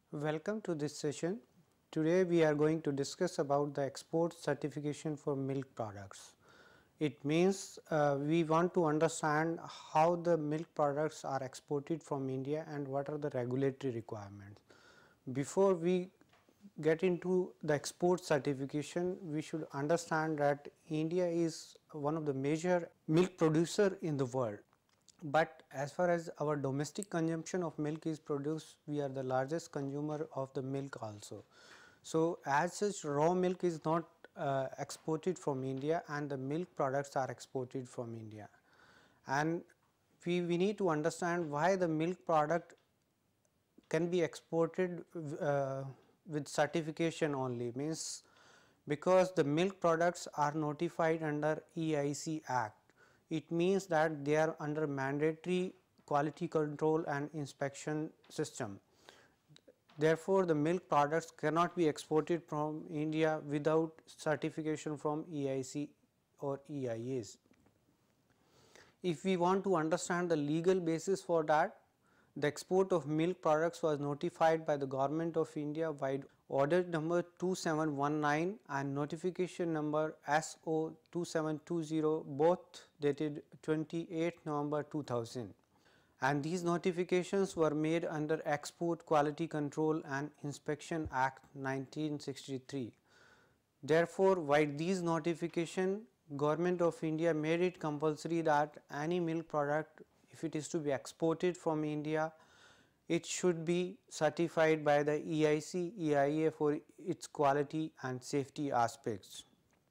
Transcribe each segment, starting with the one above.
Welcome to this session. Today we are going to discuss about the export certification for milk products. It means we want to understand how the milk products are exported from India and what are the regulatory requirements. Before we get into the export certification, we should understand that India is one of the major milk producer in the world. But as far as our domestic consumption of milk is produced, we are the largest consumer of the milk also. So as such, raw milk is not exported from India and the milk products are exported from India. And we need to understand why the milk product can be exported with certification only, means because the milk products are notified under EIC Act. It means that they are under mandatory quality control and inspection system. Therefore, the milk products cannot be exported from India without certification from EIC or EIAs. If we want to understand the legal basis for that, the export of milk products was notified by the Government of India by order number 2719 and notification number SO 2720, both dated 28 November 2000. And these notifications were made under Export Quality Control and Inspection Act 1963. Therefore, while these notification, Government of India made it compulsory that any milk product, if it is to be exported from India, it should be certified by the EIC, EIA for its quality and safety aspects.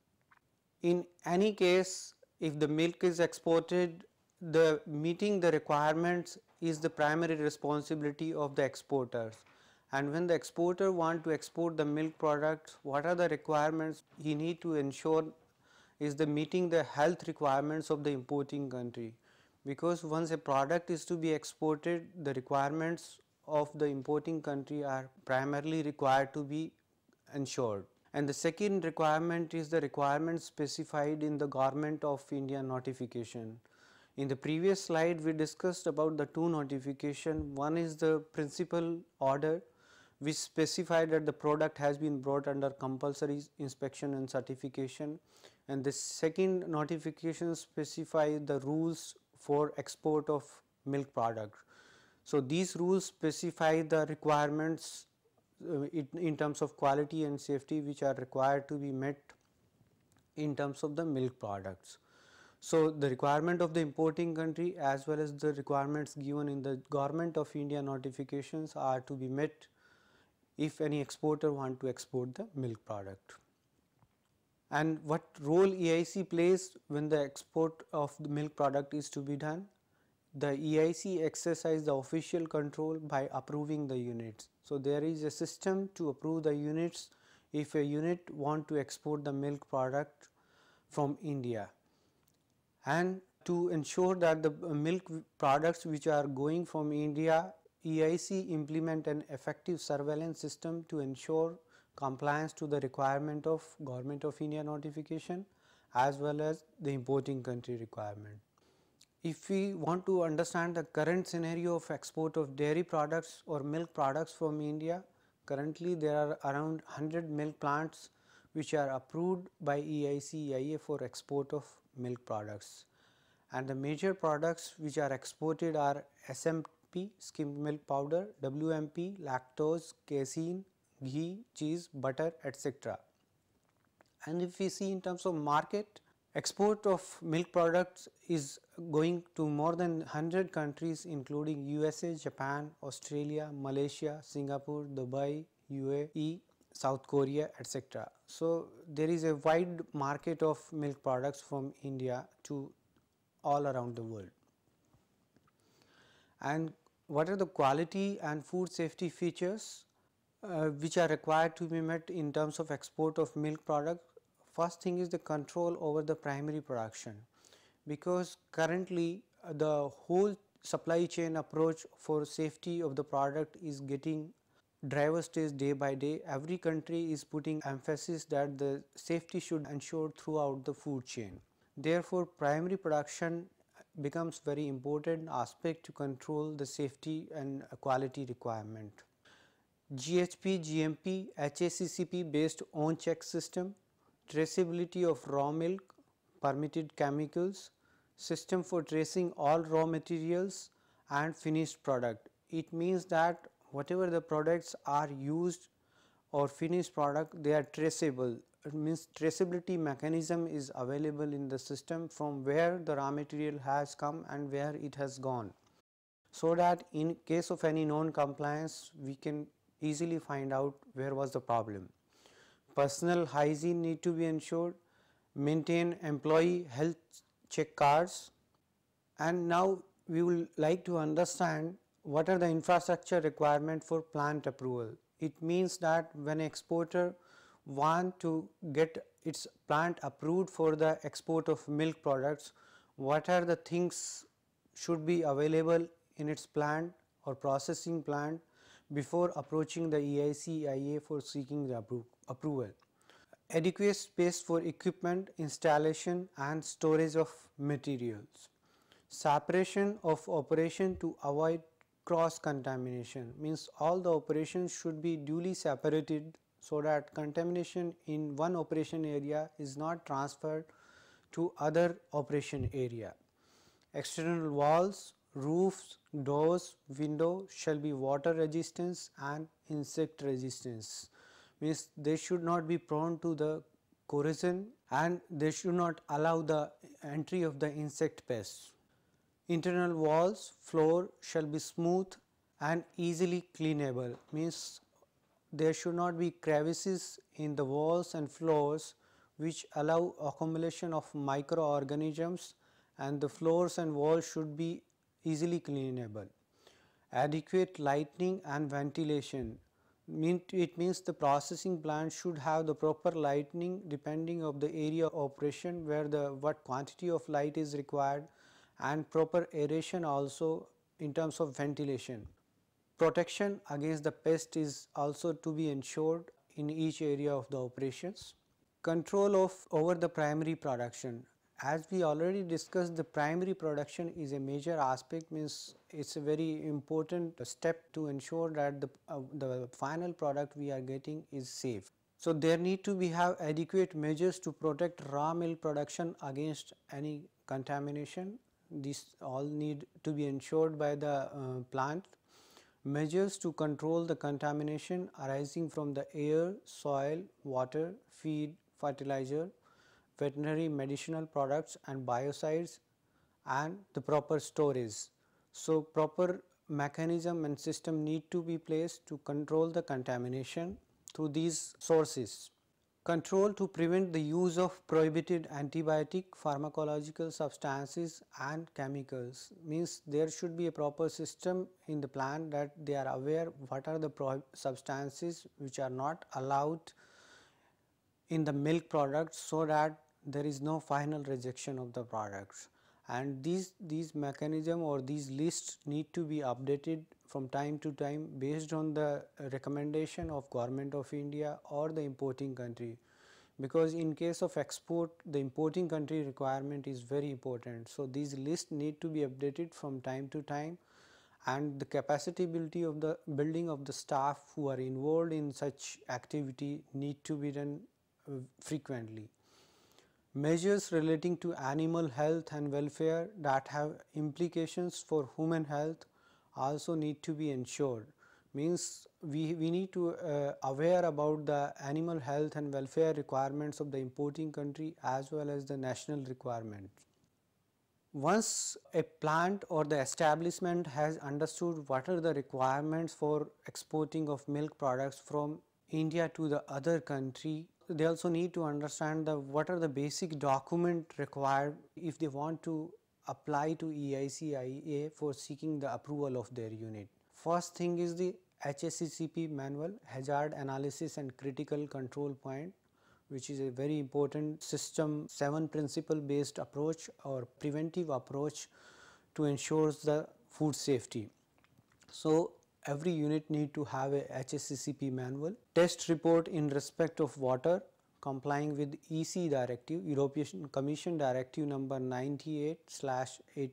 In any case, if the milk is exported, the meeting the requirements is the primary responsibility of the exporters. And when the exporter want to export the milk product, what are the requirements he need to ensure is the meeting the health requirements of the importing country, because once a product is to be exported, the requirements of the importing country are primarily required to be ensured. And the second requirement is the requirement specified in the Government of India notification. In the previous slide we discussed about the two notification. One is the principal order which specified that the product has been brought under compulsory inspection and certification, and the second notification specify the rules for export of milk product. So these rules specify the requirements in terms of quality and safety which are required to be met in terms of the milk products. So the requirement of the importing country as well as the requirements given in the Government of India notifications are to be met if any exporter want to export the milk product. And what role EIC plays when the export of the milk product is to be done? The EIC exercise the official control by approving the units. So there is a system to approve the units if a unit want to export the milk product from India. And to ensure that the milk products which are going from India, EIC implement an effective surveillance system to ensure compliance to the requirement of Government of India notification as well as the importing country requirement. If we want to understand the current scenario of export of dairy products or milk products from India, currently there are around 100 milk plants which are approved by EIC, EIA for export of milk products. And the major products which are exported are SMP, skimmed milk powder, WMP, lactose, casein, ghee, cheese, butter, etc. And if we see in terms of market, export of milk products is going to more than 100 countries including USA, Japan, Australia, Malaysia, Singapore, Dubai, UAE, South Korea, etc. So there is a wide market of milk products from India to all around the world. And what are the quality and food safety features which are required to be met in terms of export of milk product? First thing is the control over the primary production, because currently the whole supply chain approach for safety of the product is getting driver stage day by day. Every country is putting emphasis that the safety should ensure throughout the food chain. Therefore, primary production becomes very important aspect to control the safety and quality requirement. GHP, GMP, HACCP based on check system, traceability of raw milk, permitted chemicals, system for tracing all raw materials and finished product. It means that whatever the products are used or finished product, they are traceable. It means traceability mechanism is available in the system from where the raw material has come and where it has gone, so that in case of any non-compliance we can easily find out where was the problem. Personal hygiene need to be ensured, maintain employee health check cards. And now we will like to understand what are the infrastructure requirement for plant approval. It means that when exporter want to get its plant approved for the export of milk products, what are the things should be available in its plant or processing plant before approaching the EIC-IA for seeking the approval. Adequate space for equipment, installation and storage of materials. Separation of operation to avoid cross contamination, means all the operations should be duly separated so that contamination in one operation area is not transferred to other operation area. External walls, roofs, doors, window shall be water resistance and insect resistance, means they should not be prone to the corrosion and they should not allow the entry of the insect pests. Internal walls, floor shall be smooth and easily cleanable, means there should not be crevices in the walls and floors which allow accumulation of microorganisms, and the floors and walls should be easily cleanable. Adequate lighting and ventilation, it means the processing plant should have the proper lighting depending of the area of operation where the what quantity of light is required, and proper aeration also in terms of ventilation. Protection against the pest is also to be ensured in each area of the operations. Control of over the primary production. As we already discussed, the primary production is a major aspect, means it's a very important step to ensure that the final product we are getting is safe. So there need to be have adequate measures to protect raw milk production against any contamination. This all need to be ensured by the plant. Measures to control the contamination arising from the air, soil, water, feed, fertilizer, veterinary medicinal products and biocides, and the proper storage. So proper mechanism and system need to be placed to control the contamination through these sources. Control to prevent the use of prohibited antibiotic, pharmacological substances and chemicals, means there should be a proper system in the plant that they are aware what are the substances which are not allowed in the milk products, so that there is no final rejection of the products. And these mechanism or these lists need to be updated from time to time based on the recommendation of Government of India or the importing country, because in case of export the importing country requirement is very important. So these lists need to be updated from time to time, and the capacity of the building of the staff who are involved in such activity need to be done frequently. Measures relating to animal health and welfare that have implications for human health also need to be ensured, means we need to aware about the animal health and welfare requirements of the importing country as well as the national requirements. Once a plant or the establishment has understood what are the requirements for exporting of milk products from India to the other country, they also need to understand what are the basic document required if they want to apply to EIC-IA for seeking the approval of their unit. First thing is the HACCP manual, Hazard Analysis and Critical Control Point, which is a very important system 7 principle based approach or preventive approach to ensure the food safety. So every unit need to have a HACCP manual. Test report in respect of water complying with EC directive, European Commission directive number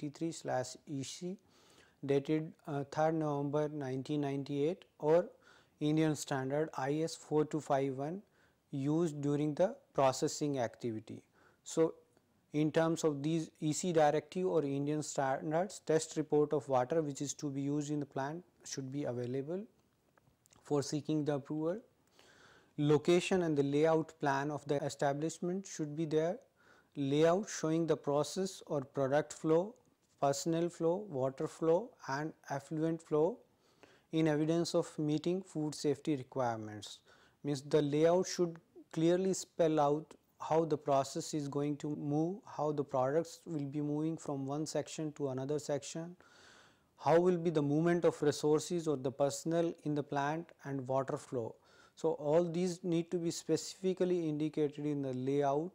98/83/EC dated 3rd November 1998, or Indian standard IS 4251 used during the processing activity. So, in terms of these EC directive or Indian standards, test report of water which is to be used in the plant should be available for seeking the approval. Location and the layout plan of the establishment should be there. Layout showing the process or product flow, personnel flow, water flow and effluent flow in evidence of meeting food safety requirements. Means the layout should clearly spell out how the process is going to move, how the products will be moving from one section to another section, how will be the movement of resources or the personnel in the plant and water flow. So, all these need to be specifically indicated in the layout,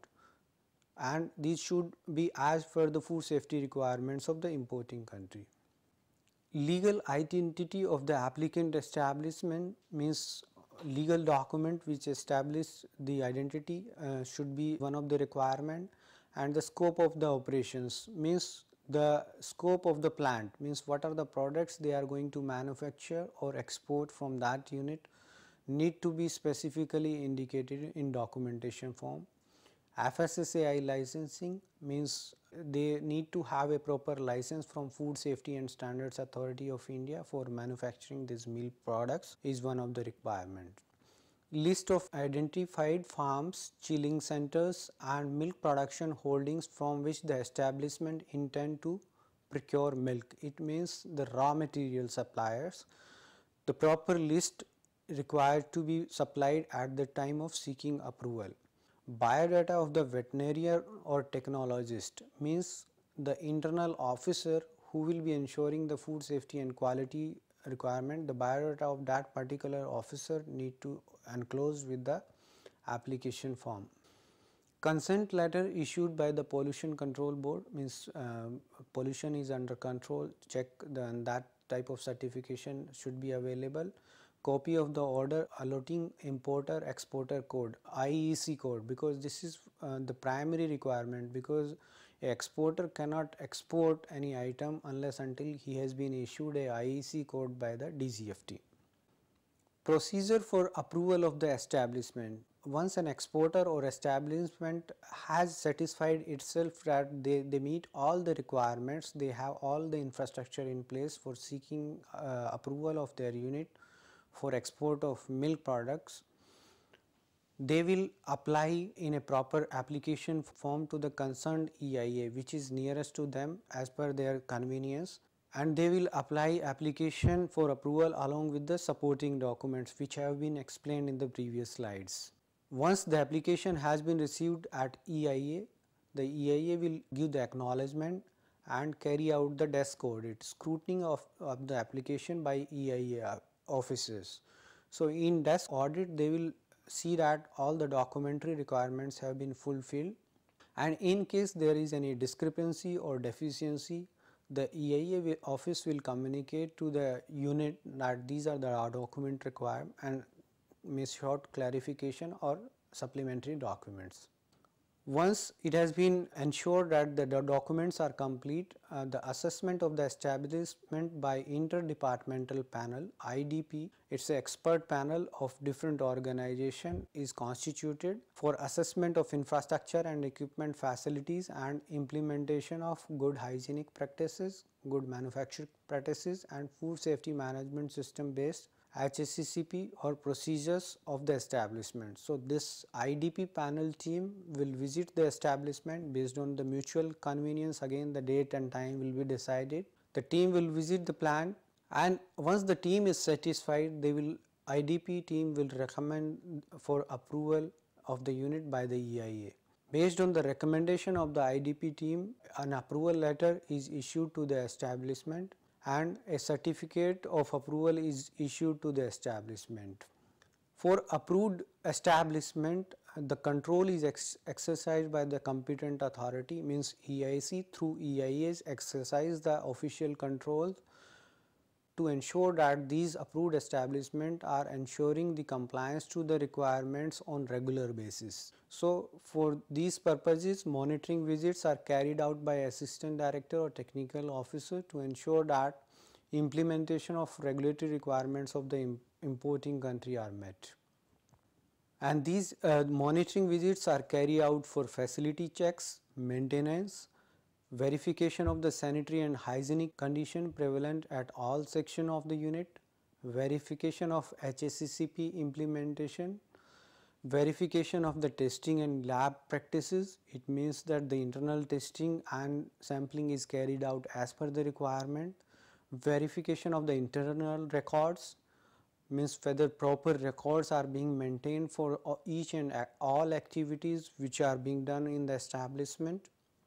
and these should be as per the food safety requirements of the importing country. Legal identity of the applicant establishment means legal document which establish the identity should be one of the requirement, and the scope of the operations means the scope of the plant means what are the products they are going to manufacture or export from that unit need to be specifically indicated in documentation form. FSSAI licensing means they need to have a proper license from Food Safety and Standards Authority of India for manufacturing these milk products is one of the requirements. List of identified farms, chilling centers and milk production holdings from which the establishment intend to procure milk. It means the raw material suppliers. The proper list required to be supplied at the time of seeking approval. Biodata of the veterinarian or technologist means the internal officer who will be ensuring the food safety and quality requirement. The biodata of that particular officer need to enclose with the application form. Consent letter issued by the pollution control board means pollution is under control, check that type of certification should be available. Copy of the order allotting importer exporter code, IEC code, because this is the primary requirement, because a exporter cannot export any item unless until he has been issued a IEC code by the DGFT. Procedure for approval of the establishment. Once an exporter or establishment has satisfied itself that they meet all the requirements, they have all the infrastructure in place for seeking approval of their unit for export of milk products, they will apply in a proper application form to the concerned EIA which is nearest to them as per their convenience, and they will apply application for approval along with the supporting documents which have been explained in the previous slides. Once the application has been received at EIA, the EIA will give the acknowledgement and carry out the desk audit, scrutiny of the application by EIA officers. So, in desk audit they will see that all the documentary requirements have been fulfilled, and in case there is any discrepancy or deficiency, the EIA office will communicate to the unit that these are the document required and may short clarification or supplementary documents. Once it has been ensured that the documents are complete, the assessment of the establishment by interdepartmental panel IDP, it's an expert panel of different organization is constituted for assessment of infrastructure and equipment facilities and implementation of good hygienic practices, good manufacturing practices and food safety management system based HACCP or procedures of the establishment. So, this IDP panel team will visit the establishment based on the mutual convenience. Again, the date and time will be decided. The team will visit the plant, and once the team is satisfied, IDP team will recommend for approval of the unit by the EIA. Based on the recommendation of the IDP team, an approval letter is issued to the establishment and a certificate of approval is issued to the establishment. For approved establishment, the control is exercised by the competent authority, means EIC through EIAs exercise the official control to ensure that these approved establishments are ensuring the compliance to the requirements on regular basis. So, for these purposes, monitoring visits are carried out by assistant director or technical officer to ensure that implementation of regulatory requirements of the importing country are met. And these monitoring visits are carried out for facility checks, maintenance, verification of the sanitary and hygienic condition prevalent at all sections of the unit, verification of HACCP implementation, verification of the testing and lab practices. It means that the internal testing and sampling is carried out as per the requirement, verification of the internal records, means whether proper records are being maintained for each and all activities which are being done in the establishment.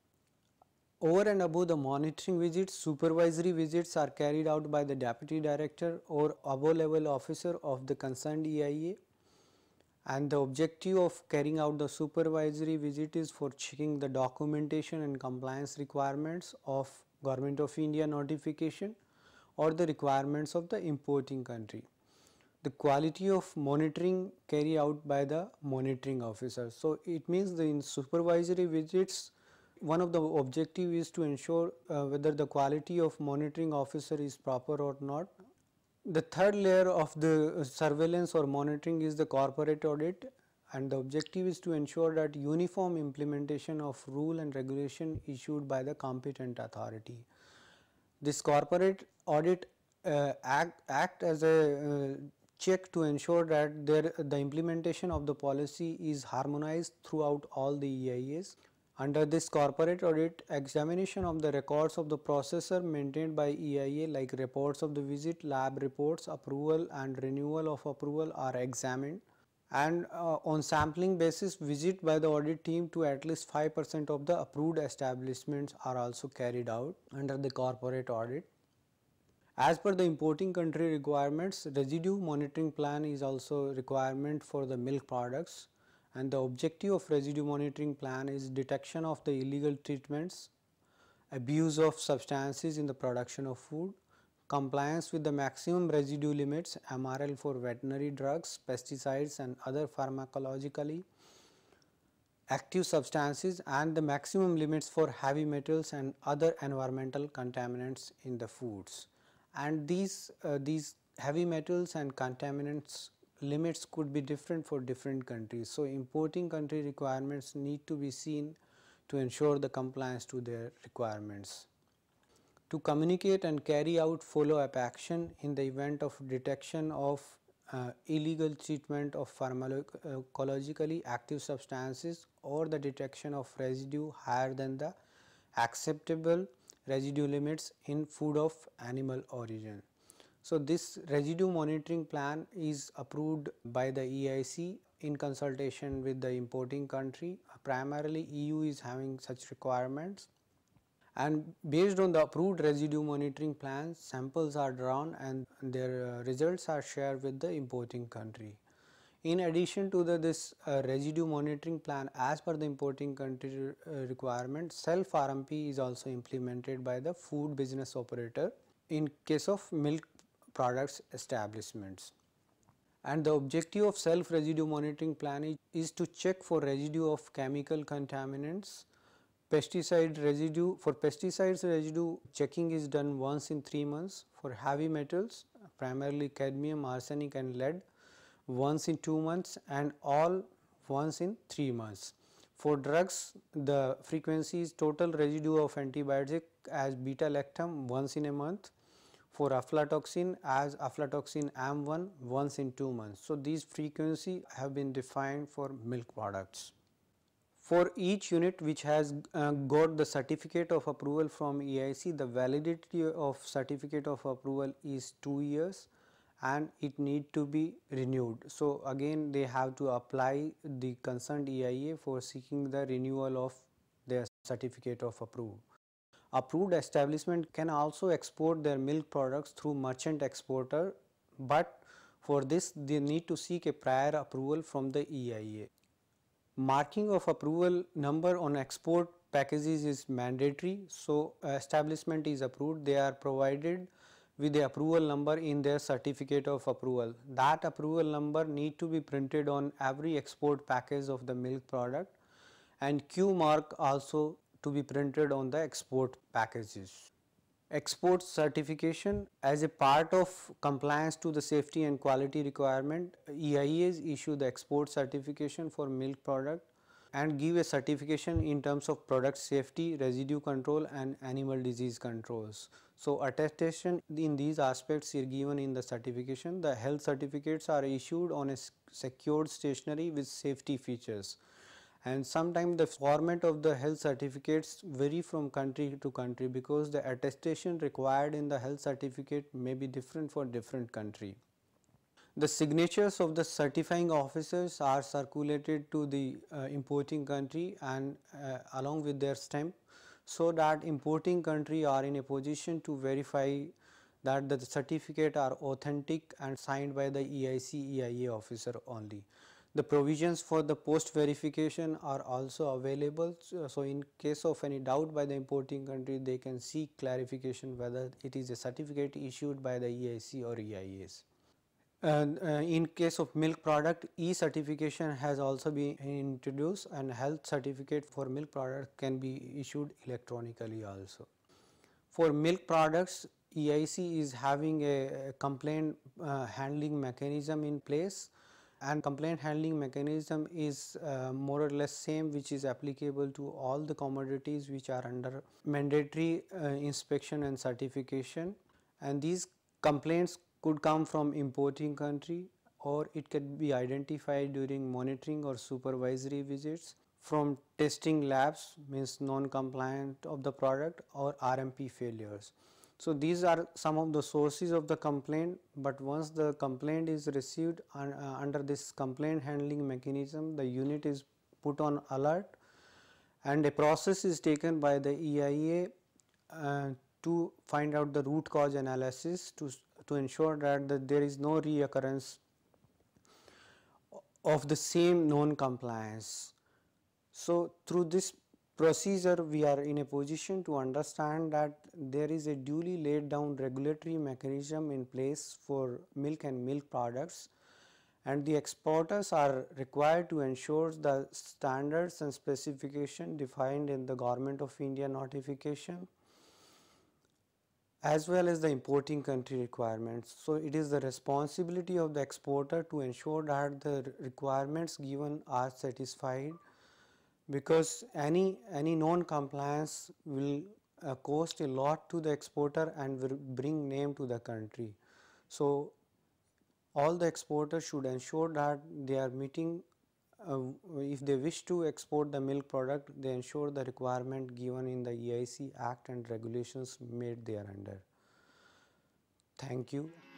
Over and above the monitoring visits, supervisory visits are carried out by the deputy director or above level officer of the concerned EIA, and the objective of carrying out the supervisory visit is for checking the documentation and compliance requirements of Government of India notification or the requirements of the importing country. The quality of monitoring carried out by the monitoring officer. So, it means that in supervisory visits, one of the objective is to ensure whether the quality of monitoring officer is proper or not. The third layer of the surveillance or monitoring is the corporate audit, and the objective is to ensure that uniform implementation of rule and regulation issued by the competent authority. This corporate audit act as a check to ensure that the implementation of the policy is harmonized throughout all the EIAs. Under this corporate audit, examination of the records of the processor maintained by EIA like reports of the visit, lab reports, approval and renewal of approval are examined, and on sampling basis visit by the audit team to at least 5% of the approved establishments are also carried out under the corporate audit. As per the importing country requirements, residue monitoring plan is also a requirement for the milk products, and the objective of residue monitoring plan is detection of the illegal treatments, abuse of substances in the production of food, compliance with the maximum residue limits MRL for veterinary drugs, pesticides and other pharmacologically active substances, and the maximum limits for heavy metals and other environmental contaminants in the foods. And these heavy metals and contaminants limits could be different for different countries. So, importing country requirements need to be seen to ensure the compliance to their requirements. To communicate and carry out follow-up action in the event of detection of illegal treatment of pharmacologically active substances or the detection of residue higher than the acceptable residue limits in food of animal origin. So, this residue monitoring plan is approved by the EIC in consultation with the importing country. Primarily EU is having such requirements, and based on the approved residue monitoring plans, samples are drawn and their results are shared with the importing country. In addition to this residue monitoring plan, as per the importing country requirement, self RMP is also implemented by the food business operator in case of milk products establishments. And the objective of self residue monitoring plan is to check for residue of chemical contaminants, pesticide residue. For pesticides residue, checking is done once in 3 months. For heavy metals, primarily cadmium, arsenic and lead, once in 2 months, and all once in 3 months. For drugs, the frequency is total residue of antibiotic as beta-lactam once in a month. For aflatoxin as aflatoxin AM1 once in 2 months. So, these frequency have been defined for milk products. For each unit which has got the certificate of approval from EIC, the validity of certificate of approval is 2 years and it need to be renewed. So, again they have to apply the concerned EIA for seeking the renewal of their certificate of approval. Approved establishment can also export their milk products through merchant exporter, but for this they need to seek a prior approval from the EIA. Marking of approval number on export packages is mandatory. So, establishment is approved, they are provided with the approval number in their certificate of approval. That approval number need to be printed on every export package of the milk product, and Q mark also to be printed on the export packages. Export certification as a part of compliance to the safety and quality requirement, EIAs issue the export certification for milk product and give a certification in terms of product safety, residue control and animal disease controls. So, attestation in these aspects are given in the certification. The health certificates are issued on a secured stationery with safety features, and sometimes the format of the health certificates vary from country to country, because the attestation required in the health certificate may be different for different country. The signatures of the certifying officers are circulated to the importing country and along with their stamp, so that importing country are in a position to verify that the certificate are authentic and signed by the EIC EIA officer only. The provisions for the post verification are also available. So, in case of any doubt by the importing country, they can seek clarification whether it is a certificate issued by the EIC or EIAs. And in case of milk product, e-certification has also been introduced, and health certificate for milk product can be issued electronically also. For milk products, EIC is having a complaint handling mechanism in place, and complaint handling mechanism is more or less same which is applicable to all the commodities which are under mandatory inspection and certification, and these complaints could come from importing country, or it could be identified during monitoring or supervisory visits, from testing labs means non-compliant of the product, or RMP failures. So, these are some of the sources of the complaint, but once the complaint is received under this complaint handling mechanism, the unit is put on alert and a process is taken by the EIA to find out the root cause analysis to ensure that there is no reoccurrence of the same non-compliance. So, through this procedure we are in a position to understand that there is a duly laid down regulatory mechanism in place for milk and milk products, and the exporters are required to ensure the standards and specification defined in the Government of India notification as well as the importing country requirements. So, it is the responsibility of the exporter to ensure that the requirements given are satisfied, because any non-compliance will cost a lot to the exporter and will bring name to the country. So, all the exporters should ensure that they are meeting, if they wish to export the milk product, they ensure the requirement given in the EIC Act and regulations made thereunder. Thank you.